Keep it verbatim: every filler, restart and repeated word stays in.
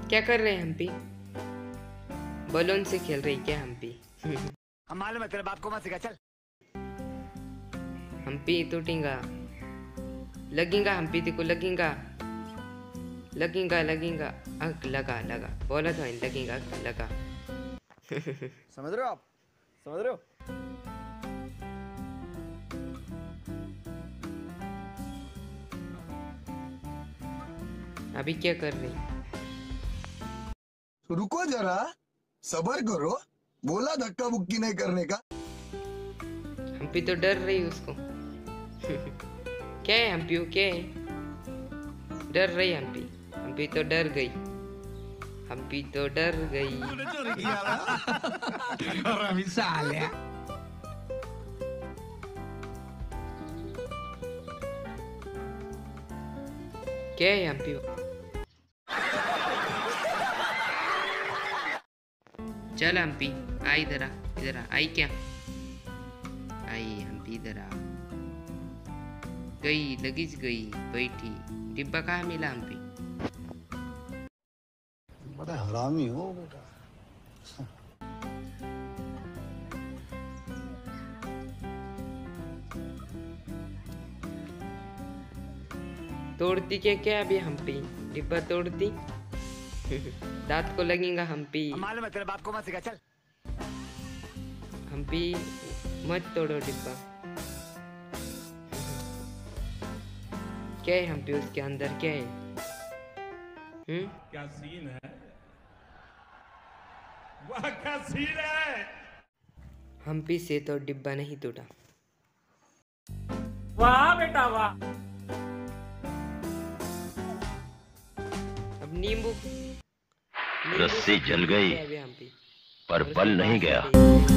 क्या कर रहे हैं हम्पी? बलून से खेल रही क्या हम्पी? हम मालूम है तेरे बाप को मत सिखा, चल। हम्पी टूटेगा, लगेगा हम्पी तेको लगेगा, लगेगा लगेगा अग लगा लगा बोला तो लगेगा लगा। समझ रहे हो आप? समझ रहे हो? अभी क्या कर रही? रुको जरा, सबर करो, बोला धक्का बुक्की नहीं करने का। हम्पी तो डर रही उसको। क्या है हम्पी? क्या है? डर रही हम्पी, हम्पी तो डर गई, हम्पी तो डर गई। क्या है हम्पी? चल हम्पी आ, इधर आ, इधर आ। आई क्या? आई हम्पी इधर आ। गई लगीज गई बैठी। डिब्बा कहाँ मिला हम्पी? बड़ा हरामी हो बेटा। तोड़ती क्या क्या अभी हम्पी? डिब्बा तोड़ती? दांत को लगेगा हम्पी। हम मालूम है तेरे बाप को मत सिखा, चल। हम्पी मत तोड़ो डिब्बा। क्या है हम्पी उसके अंदर? क्या है? हम्म क्या सीन है? वाह क्या सीन है! हम्पी से तो डिब्बा नहीं टूटा। वाह बेटा वाह! अब नींबू रस्सी जल गई हम्पी पर बल नहीं गया।